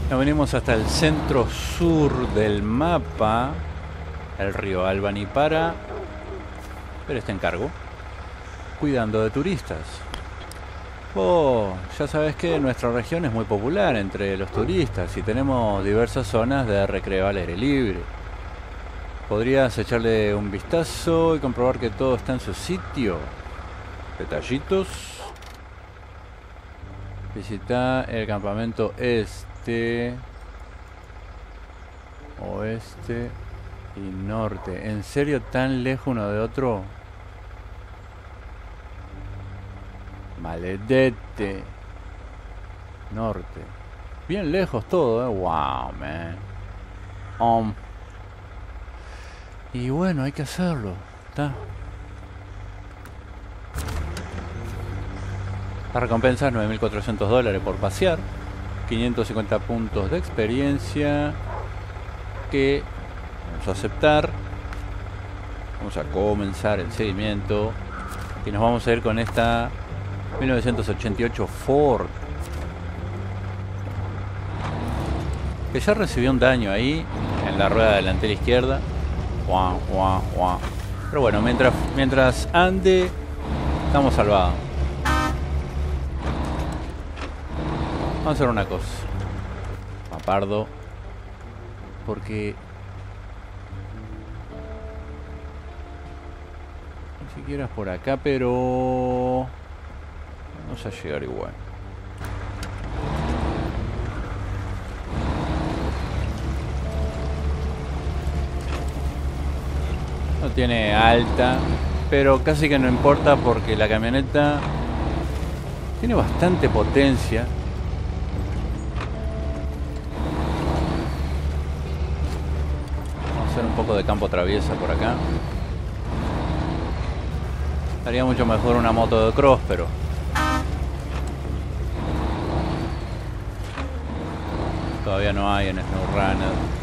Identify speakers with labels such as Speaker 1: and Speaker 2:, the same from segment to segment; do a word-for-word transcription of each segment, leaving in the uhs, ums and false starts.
Speaker 1: Nos venimos hasta el centro sur del mapa, el río Albany, para ver este encargo, cuidando de turistas. Oh, ya sabes que nuestra región es muy popular entre los turistas y tenemos diversas zonas de recreo al aire libre. Podrías echarle un vistazo y comprobar que todo está en su sitio. Detallitos. Visita el campamento este, oeste y norte. ¿En serio tan lejos uno de otro? Maledete. Norte. Bien lejos todo, eh. Wow, man. Um. Y bueno, hay que hacerlo. ¿Está? La recompensa es nueve mil cuatrocientos dólares por pasear. quinientos cincuenta puntos de experiencia. Que vamos a aceptar. Vamos a comenzar el seguimiento. Y nos vamos a ir con esta mil novecientos ochenta y ocho Ford, que ya recibió un daño ahí en la rueda delantera izquierda. Guau, guau, guau. Pero bueno, mientras, mientras ande, estamos salvados. Vamos a hacer una cosa, Papardo, porque ni siquiera es por acá, pero vamos a llegar igual. No tiene alta, pero casi que no importa porque la camioneta tiene bastante potencia. Vamos a hacer un poco de campo traviesa por acá. Estaría mucho mejor una moto de cross, pero todavía no hay en SnowRunner.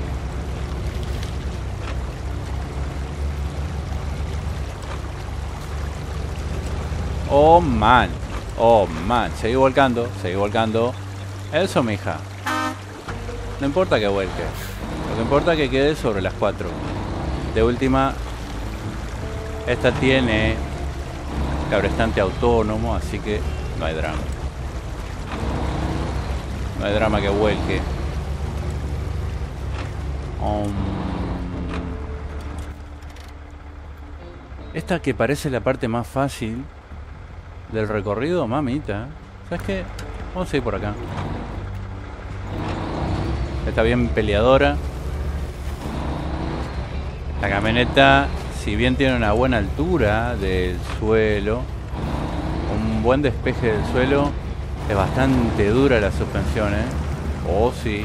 Speaker 1: Oh man, oh man, seguí volcando, seguí volcando. Eso, mija. No importa que vuelque, lo que importa es que quede sobre las cuatro. De última, esta tiene cabrestante autónomo, así que no hay drama. No hay drama que vuelque. Um, esta que parece la parte más fácil del recorrido, mamita. ¿Sabes qué? Vamos a ir por acá. Está bien peleadora. La camioneta, si bien tiene una buena altura del suelo, un buen despeje del suelo, es bastante dura la suspensión, ¿eh? Oh, sí.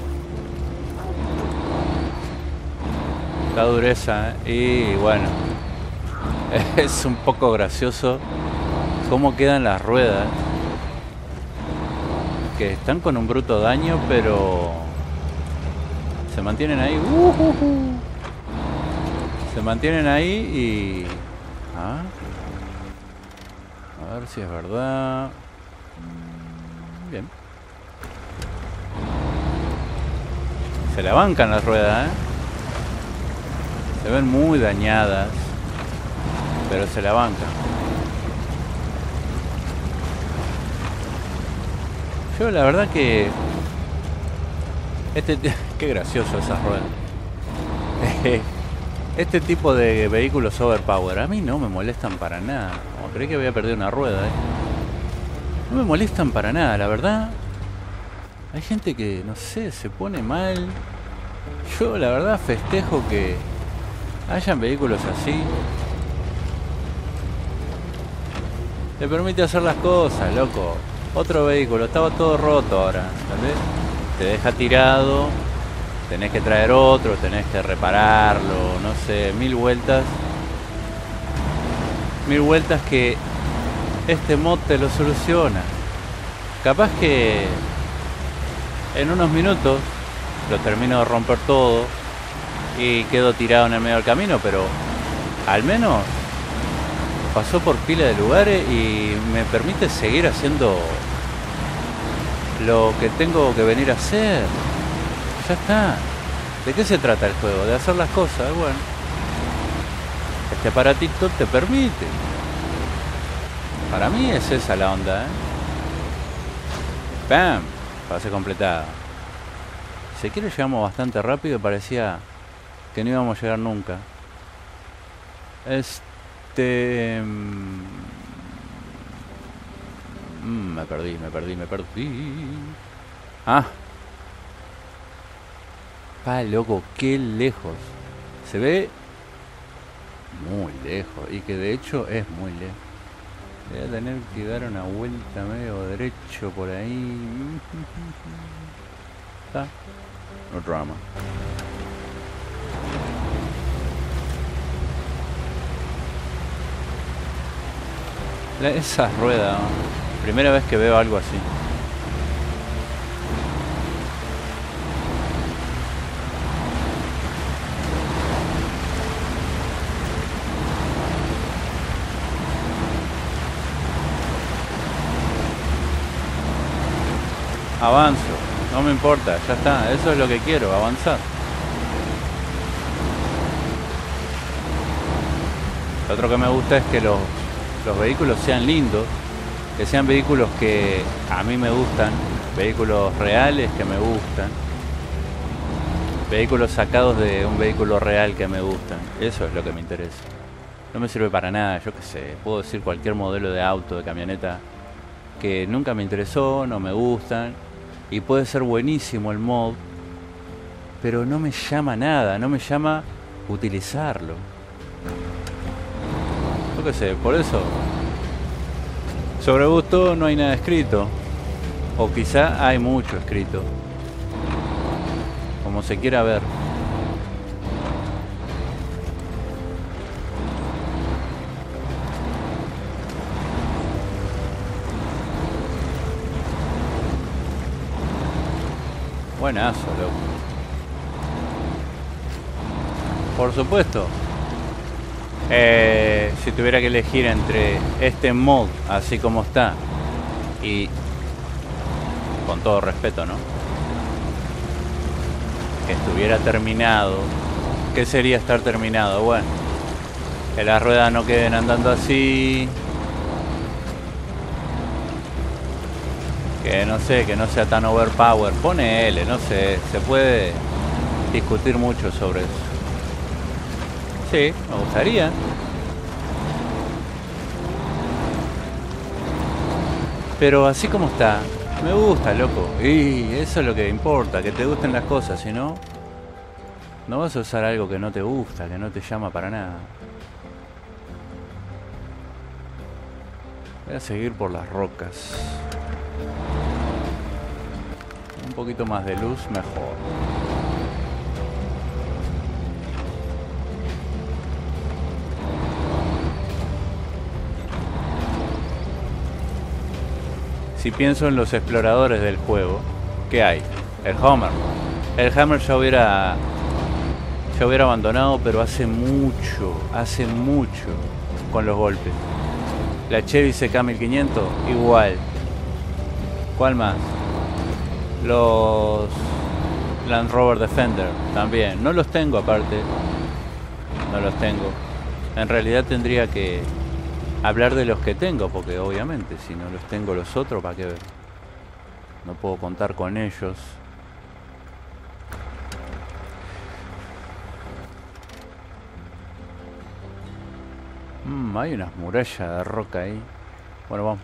Speaker 1: La dureza, ¿eh? Y bueno, es un poco gracioso cómo quedan las ruedas, que están con un bruto daño, pero se mantienen ahí. Uh, uh, uh. Se mantienen ahí y... ¿Ah? A ver si es verdad. Bien. Se la bancan las ruedas, ¿eh? Se ven muy dañadas, pero se la bancan. Yo la verdad que... Este... Qué gracioso esas ruedas. Este tipo de vehículos overpower a mí no me molestan para nada. Como creí que había perdido una rueda, ¿eh? No me molestan para nada, la verdad. Hay gente que, no sé, se pone mal. Yo la verdad festejo que hayan vehículos así. Te permite hacer las cosas, loco. Otro vehículo, estaba todo roto ahora, ¿entendés? Te deja tirado, tenés que traer otro, tenés que repararlo, no sé, mil vueltas. Mil vueltas que este mod te lo soluciona. Capaz que en unos minutos lo termino de romper todo y quedo tirado en el medio del camino, pero al menos pasó por pila de lugares y me permite seguir haciendo lo que tengo que venir a hacer. Ya está. ¿De qué se trata el juego? De hacer las cosas. Bueno, este aparatito te permite. Para mí es esa la onda, ¿eh? ¡Bam! Fase completada. Si quiere llegamos bastante rápido. Parecía que no íbamos a llegar nunca. Este... Mm, me perdí, me perdí, me perdí. Ah. Pa, loco, qué lejos. Se ve muy lejos. Y que de hecho es muy lejos. Voy a tener que dar una vuelta medio derecho por ahí. Está. No drama. La, esa rueda. Primera vez que veo algo así. Avanzo, no me importa, ya está, eso es lo que quiero, avanzar. Lo otro que me gusta es que los, los vehículos sean lindos, que sean vehículos que a mí me gustan, vehículos reales que me gustan, vehículos sacados de un vehículo real que me gustan. Eso es lo que me interesa. No me sirve para nada, yo qué sé, puedo decir cualquier modelo de auto, de camioneta que nunca me interesó, no me gustan. Y puede ser buenísimo el mod, pero no me llama nada, no me llama utilizarlo. Yo qué sé, por eso sobre gusto no hay nada escrito. O quizá hay mucho escrito, como se quiera ver. Buenazo, loco. Por supuesto. Eh, si tuviera que elegir entre este mod, así como está, y con todo respeto, ¿no? Que estuviera terminado. ¿Qué sería estar terminado? Bueno, que las ruedas no queden andando así. Que no sé, que no sea tan overpower. Pone L, no sé. Se puede discutir mucho sobre eso. Sí, me gustaría. Pero así como está, me gusta, loco. Y eso es lo que importa, que te gusten las cosas. Si no, no vas a usar algo que no te gusta, que no te llama para nada. Voy a seguir por las rocas. Un poquito más de luz, mejor. Si pienso en los exploradores del juego, ¿qué hay? El Hummer. El Hummer ya hubiera, ya hubiera abandonado, pero hace mucho, hace mucho con los golpes. La Chevy C K mil quinientos, igual. ¿Cuál más? Los Land Rover Defender, también. No los tengo aparte. No los tengo. En realidad tendría que hablar de los que tengo, porque obviamente si no los tengo los otros, ¿para qué? No puedo contar con ellos. Mm, hay unas murallas de roca ahí. Bueno, vamos.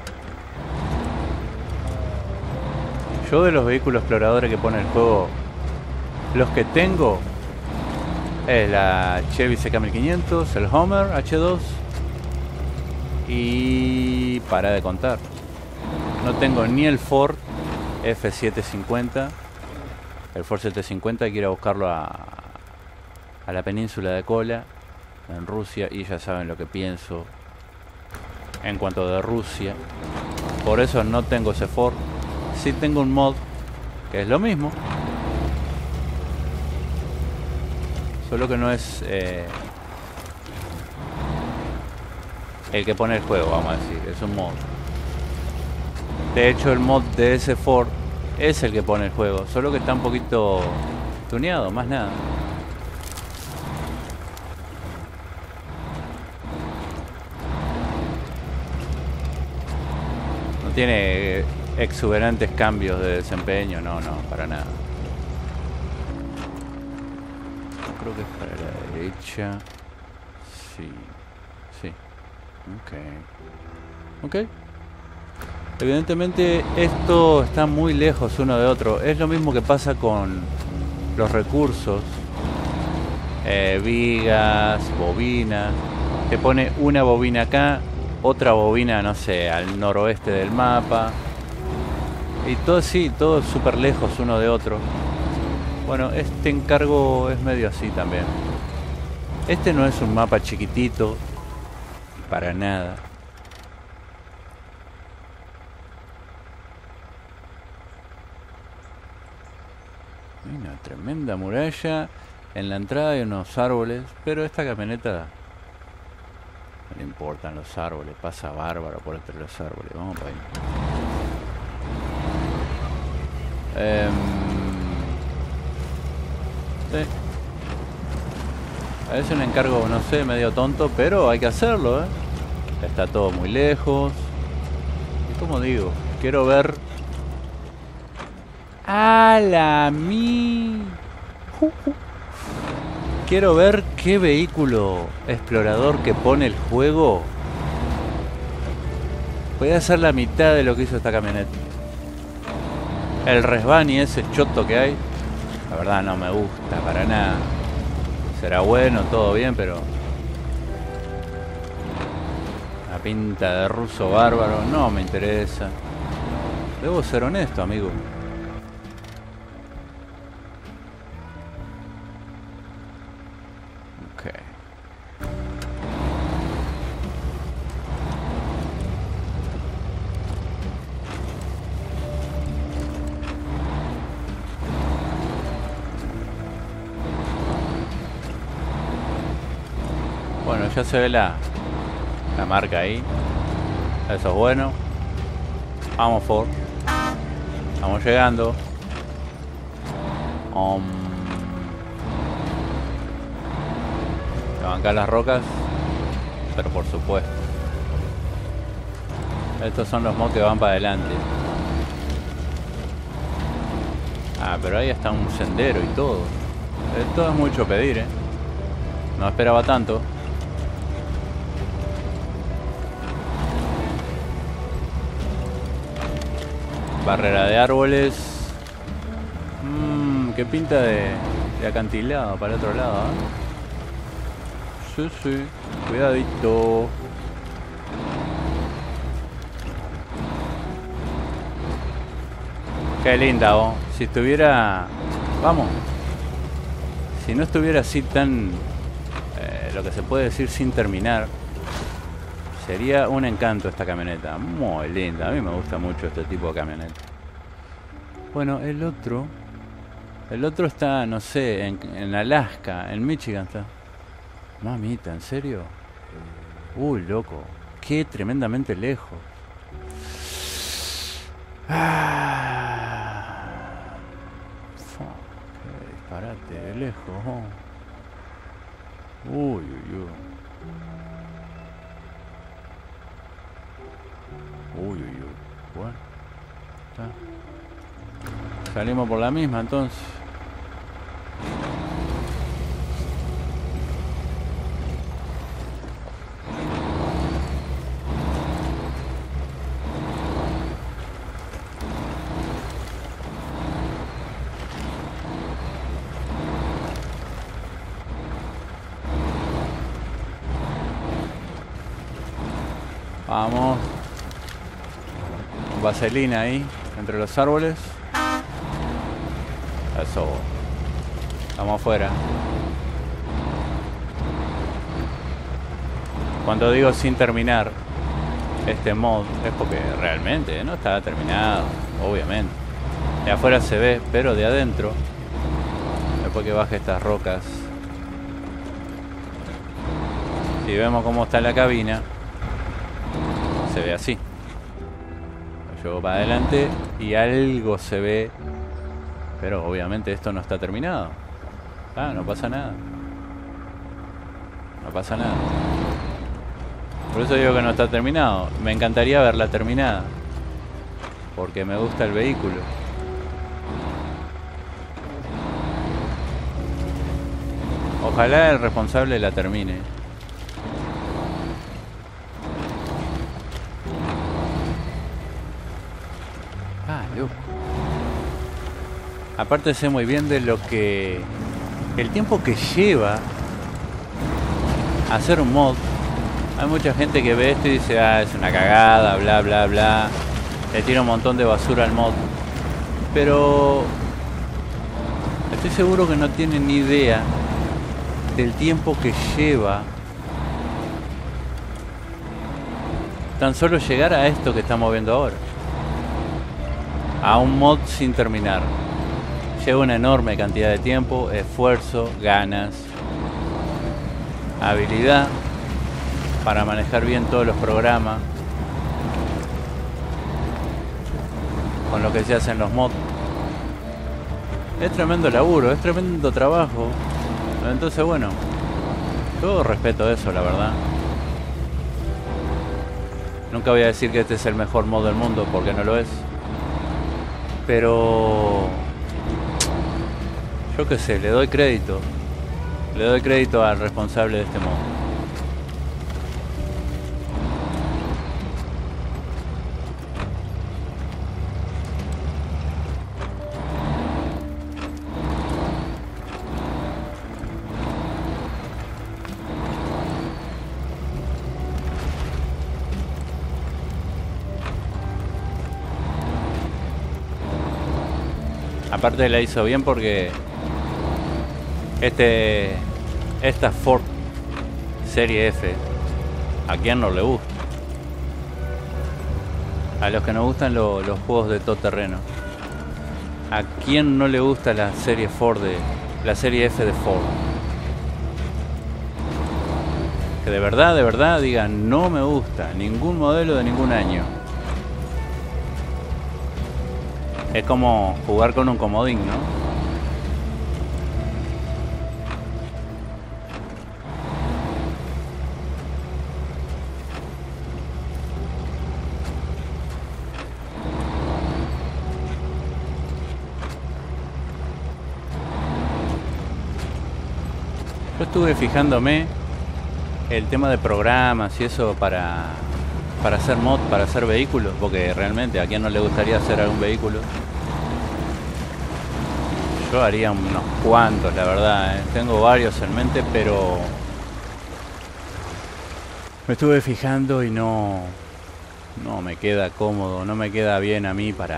Speaker 1: Yo de los vehículos exploradores que pone el juego, los que tengo es la Chevy C K mil quinientos, el Hummer H dos y para de contar. No tengo ni el Ford F setecientos cincuenta. El Ford setecientos cincuenta hay que ir a buscarlo a, a la península de Kola, en Rusia, y ya saben lo que pienso en cuanto de Rusia. Por eso no tengo ese Ford. Sí tengo un mod que es lo mismo, solo que no es eh, el que pone el juego, vamos a decir, es un mod. De hecho, el mod de ese Ford es el que pone el juego, solo que está un poquito tuneado, más nada. No tiene exuberantes cambios de desempeño, no, no, para nada. Creo que es para la derecha. Sí, sí. Ok. Ok. Evidentemente esto está muy lejos uno de otro. Es lo mismo que pasa con los recursos. Eh, vigas, bobinas. Te pone una bobina acá, otra bobina, no sé, al noroeste del mapa. Y todo sí, todo súper lejos uno de otro. Bueno, este encargo es medio así también. Este no es un mapa chiquitito, para nada. Hay una tremenda muralla. En la entrada hay unos árboles, pero esta camioneta no le importan los árboles, pasa bárbaro por entre los árboles. Vamos para ahí. Eh, sí. Es un encargo, no sé, medio tonto, pero hay que hacerlo, ¿eh? Está todo muy lejos. Y como digo, quiero ver... ¡A la mi! Uh, uh. Quiero ver qué vehículo explorador que pone el juego. Voy a hacer la mitad de lo que hizo esta camioneta. El Resbani, ese choto que hay, la verdad no me gusta para nada. Será bueno, todo bien, pero... la pinta de ruso bárbaro no me interesa. Debo ser honesto, amigo. Ok. Bueno, ya se ve la, la marca ahí. Eso es bueno. Vamos, Ford. Estamos llegando. Um, Levantar las rocas. Pero por supuesto. Estos son los mods que van para adelante. Ah, pero ahí está un sendero y todo. Esto es mucho pedir, eh. No esperaba tanto. Barrera de árboles. Mmm, qué pinta de, de acantilado para el otro lado, ¿eh? Sí, sí. Cuidadito. Qué linda, vos. Si estuviera... Vamos. Si no estuviera así tan... Eh, lo que se puede decir sin terminar... Sería un encanto esta camioneta. Muy linda. A mí me gusta mucho este tipo de camioneta. Bueno, el otro... El otro está, no sé, en, en Alaska. En Michigan está. Mamita, ¿en serio? Uy, loco. Qué tremendamente lejos. Ah. Fuck, qué disparate de lejos. Oh. Uy, uy, uy. Uy, uy, uy. Bueno. Está. Salimos por la misma entonces. Vamos. Vaselina ahí, entre los árboles. Eso. Estamos afuera. Cuando digo sin terminar este mod es porque realmente no está terminado, obviamente. De afuera se ve, pero de adentro, después que baje estas rocas, si vemos cómo está la cabina, se ve así. Llevo para adelante y algo se ve. Pero obviamente esto no está terminado. Ah, no pasa nada. No pasa nada. Por eso digo que no está terminado. Me encantaría verla terminada, porque me gusta el vehículo. Ojalá el responsable la termine. Ah, loco. Aparte sé muy bien de lo que... el tiempo que lleva hacer un mod. Hay mucha gente que ve esto y dice, ah, es una cagada, bla, bla, bla. Le tira un montón de basura al mod. Pero estoy seguro que no tienen ni idea del tiempo que lleva tan solo llegar a esto que estamos viendo ahora. A un mod sin terminar. Lleva una enorme cantidad de tiempo, esfuerzo, ganas, habilidad para manejar bien todos los programas con lo que se hacen los mods. Es tremendo laburo, es tremendo trabajo. Entonces, bueno, todo respeto eso, la verdad. Nunca voy a decir que este es el mejor mod del mundo, porque no lo es. Pero yo qué sé, le doy crédito. Le doy crédito al responsable de este mod. Aparte la hizo bien porque este esta Ford Serie F, ¿a quién no le gusta? A los que nos gustan lo, los juegos de todo terreno. ¿A quién no le gusta la serie Ford de, la serie F de Ford? Que de verdad, de verdad digan, no me gusta ningún modelo de ningún año. Es como jugar con un comodín, ¿no? Yo estuve fijándome el tema de programas y eso para, para hacer mod, para hacer vehículos, porque realmente a quién no le gustaría hacer algún vehículo. Yo haría unos cuantos, la verdad, ¿eh? Tengo varios en mente, pero me estuve fijando y no, no me queda cómodo, no me queda bien a mí para,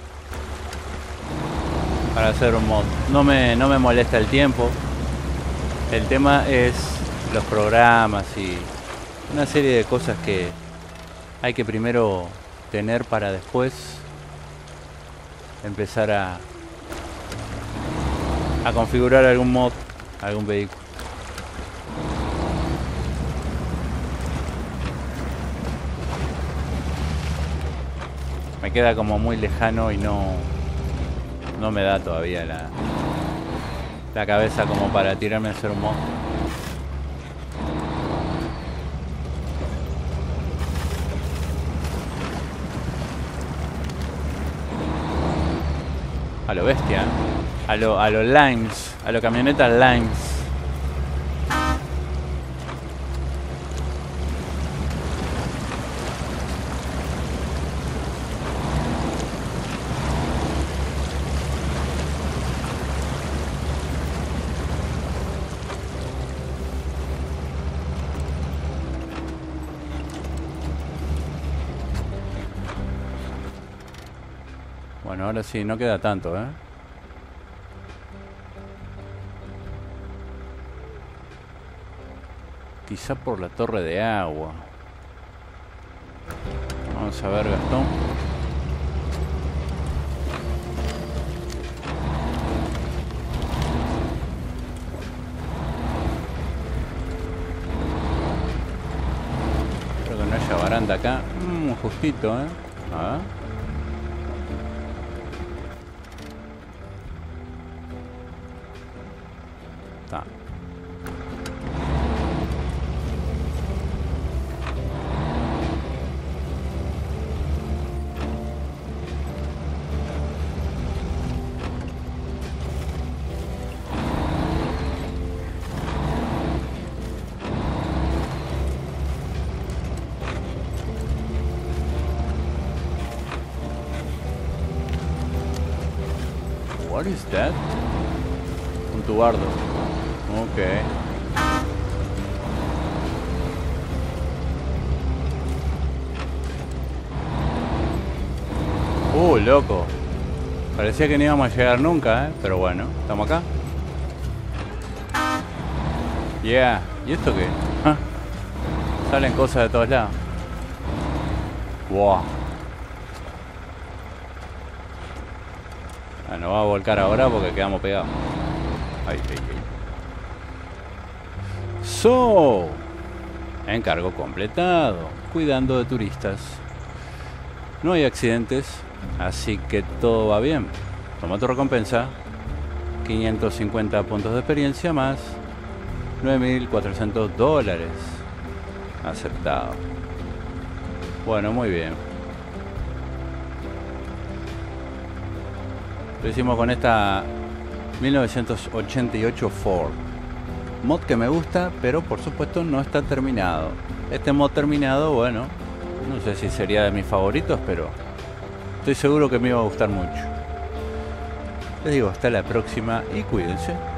Speaker 1: para hacer un mod. No me, no me molesta el tiempo. El tema es los programas y una serie de cosas que hay que primero tener para después empezar a a configurar algún mod, algún vehículo. Me queda como muy lejano y no no me da todavía la la cabeza como para tirarme a hacer un mod. A lo bestia, ¿eh? A lo, a los Limes, a lo camioneta Limes. Bueno, ahora sí, no queda tanto, ¿eh? Quizá por la torre de agua. Vamos a ver, Gastón. Espero que no haya baranda acá. Mm, justito, ¿eh? A ver. está. What is that? Un tubardo. Ok. Uh, loco. Parecía que no íbamos a llegar nunca, ¿eh? Pero bueno, estamos acá. Yeah. ¿Y esto qué? ¿Ah? Salen cosas de todos lados. Wow. Ah, nos va a volcar ahora porque quedamos pegados. Ay, ay, ay. So, encargo completado. Cuidando de turistas. No hay accidentes, así que todo va bien. Toma tu recompensa. quinientos cincuenta puntos de experiencia más nueve mil cuatrocientos dólares. Aceptado. Bueno, muy bien. Lo hicimos con esta mil novecientos ochenta y ocho Ford. Mod que me gusta, pero por supuesto no está terminado. Este mod terminado, bueno, no sé si sería de mis favoritos, pero estoy seguro que me iba a gustar mucho. Les digo, hasta la próxima y cuídense.